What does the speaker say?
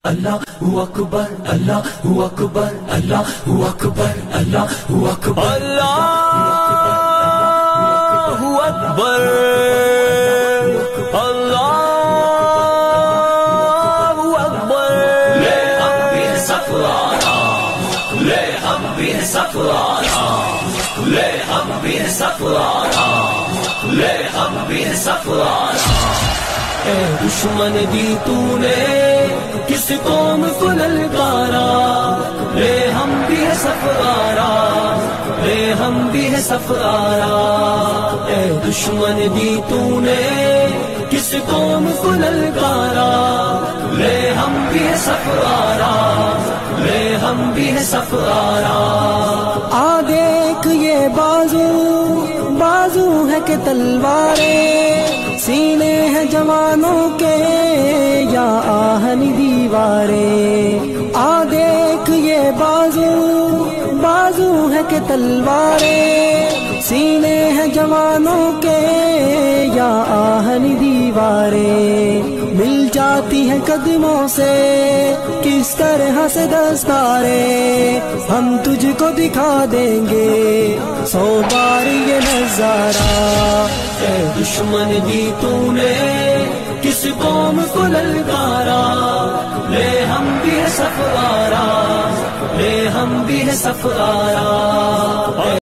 اللہ اکبر اللہ اکبر اللہ اکبر اللہ اکبر اللہ اکبر اللہ اکبر لے ہم بھی سفرارا لے ہم بھی سفرارا لے ہم بھی سفرارا لے ہم بھی سفرارا اے دشمن دی تو نے کس قوم کو للکارا لے ہم بھی ہے سفرارا لے ہم بھی ہے سفرارا اے دشمن دی تو نے کس قوم کو للکارا لے ہم بھی ہے سفرارا لے ہم بھی ہے سفرارا آ دیکھ یہ بازو بازو ہے کہ تلواریں سینے ہیں جوانوں کے یا آہنی دیواریں آ دیکھ یہ بازو بازو ہے کہ تلواریں سینے ہیں جوانوں کے یا آہنی دیواریں مل جاتی ہیں قدموں سے کس طرح سے دستاریں ہم تجھ کو دکھا دیں گے 100 بار یہ نظارہ اے دشمن دی تو نے کس قوم کو للکارا لے ہم بھی ہے سفرارا لے ہم بھی ہے سفرارا